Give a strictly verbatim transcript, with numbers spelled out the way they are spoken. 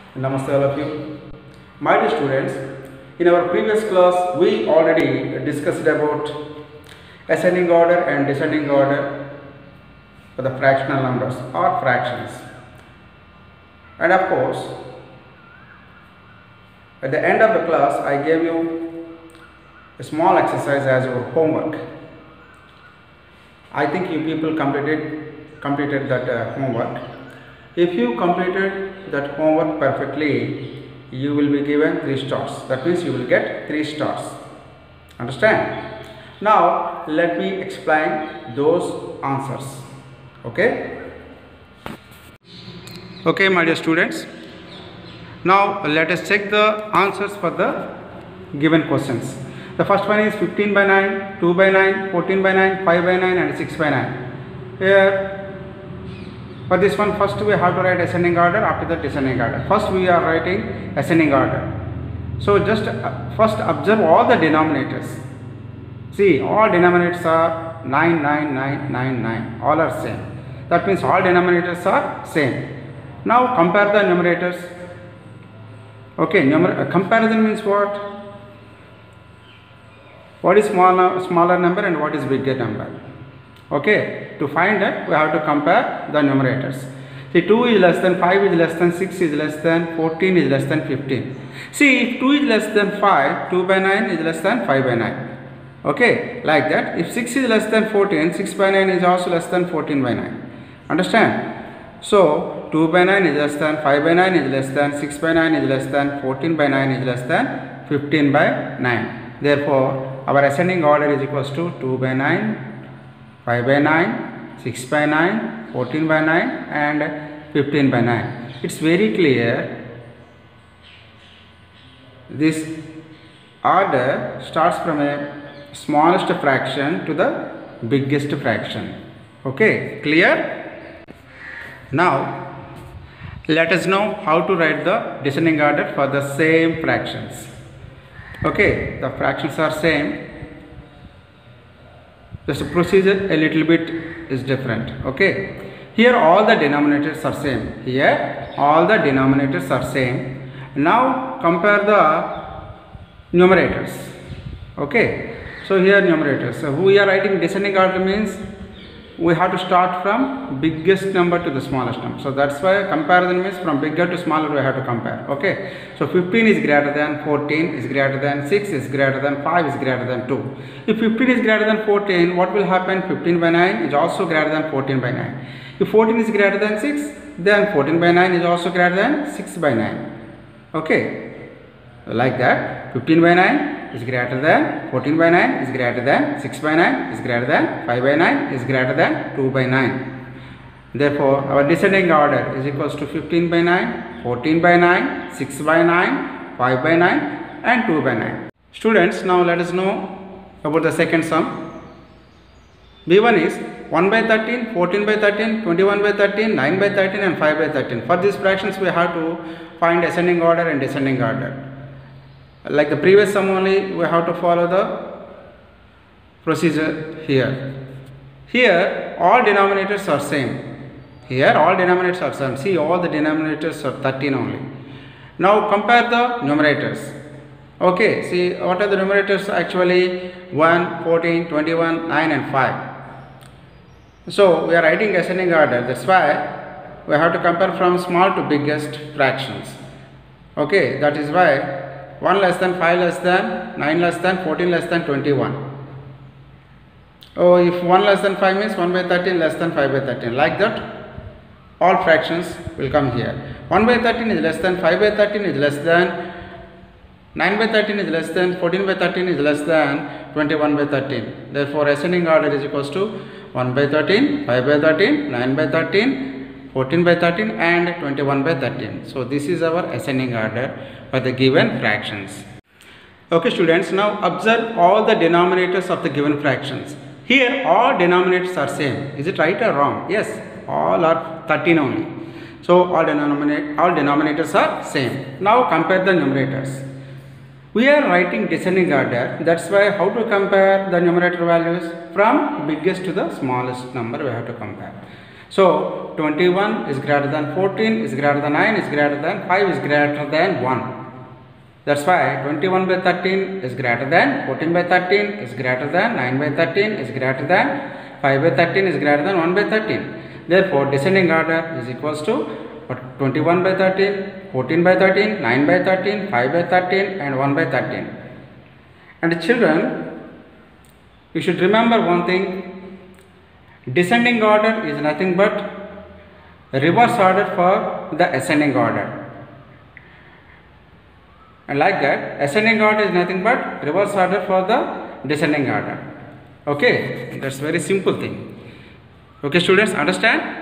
Namaste all of you. My dear students, in our previous class we already discussed about ascending order and descending order for the fractional numbers or fractions. And of course, at the end of the class I gave you a small exercise as your homework. I think you people completed completed that uh, homework. If you completed that homework perfectly, you will be given three stars. That means you will get three stars. Understand? Now let me explain those answers. Okay? Okay, my dear students. Now let us check the answers for the given questions. The first one is fifteen by nine, two by nine, fourteen by nine, five by nine and six by nine. Here for this one, first we have to write ascending order, after that descending order. First we are writing ascending order. So just uh, first observe all the denominators. See, all denominators are nine, nine, nine, nine, nine. All are same. That means all denominators are same. Now compare the numerators. Okay, numer uh, comparison means what? What is small, smaller number and what is bigger number? Okay, to find that we have to compare the numerators. See, two is less than five is less than six is less than fourteen is less than fifteen. See, if two is less than five, two by nine is less than five by nine. Okay, like that. If six is less than fourteen, six by nine is also less than fourteen by nine. Understand? So, two by nine is less than, five by nine is less than, six by nine is less than, fourteen by nine is less than, fifteen by nine. Therefore, our ascending order is equals to two by nine, five by nine, six by nine, fourteen by nine and fifteen by nine. It's very clear. This order starts from a smallest fraction to the biggest fraction. Okay, clear? Now let us know how to write the descending order for the same fractions. Okay, the fractions are same. Just the procedure a little bit is different. Okay, here all the denominators are same. Here all the denominators are same. Now compare the numerators. Okay, so here numerators. So we are writing descending order means we have to start from biggest number to the smallest number. So that's why comparison means from bigger to smaller we have to compare. Okay, so fifteen is greater than fourteen is greater than six is greater than five is greater than two. If fifteen is greater than fourteen, what will happen? fifteen by nine is also greater than fourteen by nine. If fourteen is greater than six, then fourteen by nine is also greater than six by nine. Okay, like that. fifteen by nine is greater than, fourteen by nine is greater than, six by nine is greater than, five by nine is greater than two by nine. Therefore, our descending order is equals to fifteen by nine, fourteen by nine, six by nine, five by nine and two by nine. Students, now let us know about the second sum. B one is one by thirteen, fourteen by thirteen, twenty-one by thirteen, nine by thirteen and five by thirteen. For these fractions we have to find ascending order and descending order. Like the previous sum only, we have to follow the procedure here. Here all denominators are same. Here all denominators are same. See, all the denominators are thirteen only. Now compare the numerators. Okay, see what are the numerators actually? one, fourteen, twenty-one, nine and five. So we are writing ascending order. That's why we have to compare from small to biggest fractions. Okay, that is why one less than, five less than, nine less than, fourteen less than, twenty-one. Oh, if one less than five means one by thirteen less than five by thirteen. Like that, all fractions will come here. one by thirteen is less than, five by thirteen is less than, nine by thirteen is less than, fourteen by thirteen is less than, twenty-one by thirteen. Therefore, ascending order is equals to one by thirteen, five by thirteen, nine by thirteen, fourteen by thirteen and twenty-one by thirteen. So this is our ascending order for the given fractions. Okay students, now observe all the denominators of the given fractions. Here all denominators are same. Is it right or wrong? Yes, all are thirteen only. So all denominate all denominators are same. Now compare the numerators. We are writing descending order. That's why how to compare the numerator values? From biggest to the smallest number we have to compare. So twenty-one is greater than fourteen, is greater than nine, is greater than five, is greater than one. That's why twenty-one by thirteen is greater than fourteen by thirteen, is greater than nine by thirteen, is greater than five by thirteen, is greater than one by thirteen. Therefore, descending order is equals to twenty-one by thirteen, fourteen by thirteen, nine by thirteen, five by thirteen and one by thirteen. And children, you should remember one thing. Descending order is nothing but reverse order for the ascending order. And like that, ascending order is nothing but reverse order for the descending order. Okay, that's very simple thing. Okay, students, understand?